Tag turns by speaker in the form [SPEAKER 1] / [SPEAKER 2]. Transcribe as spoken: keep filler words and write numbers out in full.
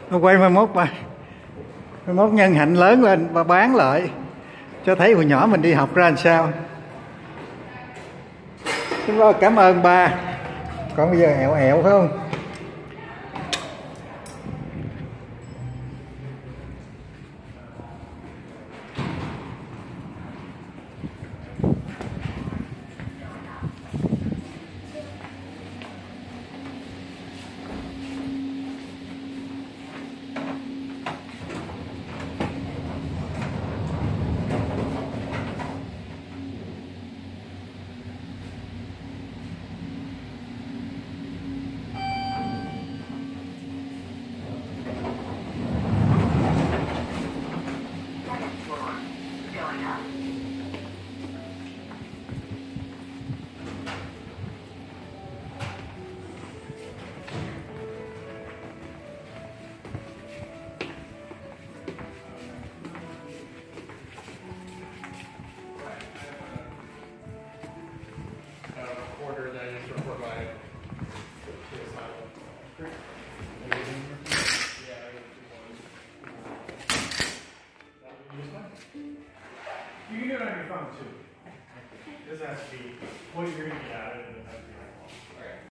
[SPEAKER 1] Nó quay mai mốt ba, mai mốt nhân hạnh lớn lên và bán lại cho thấy hồi nhỏ mình đi học ra làm sao. Chúng tôi cảm ơn ba. Còn bây giờ ẹo ẹo phải không?